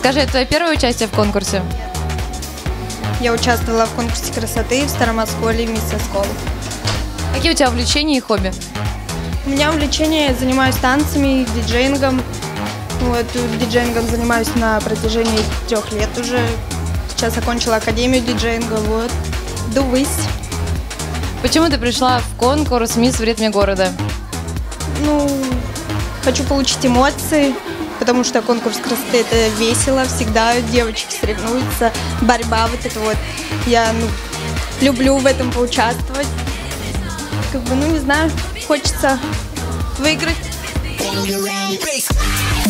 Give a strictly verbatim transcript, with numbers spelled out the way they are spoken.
Скажи, это твое первое участие в конкурсе? Я участвовала в конкурсе красоты в Старомосколье «Мисс Оскол». Какие у тебя увлечения и хобби? У меня увлечение, я занимаюсь танцами, диджеингом. Вот, диджеингом занимаюсь на протяжении трех лет уже. Сейчас окончила академию диджеинга, вот. Дувысь. Почему ты пришла в конкурс «Мисс в ритме города»? Ну, хочу получить эмоции, потому что конкурс красоты – это весело, всегда девочки соревнуются, борьба вот это вот. Я, ну, люблю в этом поучаствовать. Как бы, ну, не знаю, хочется выиграть.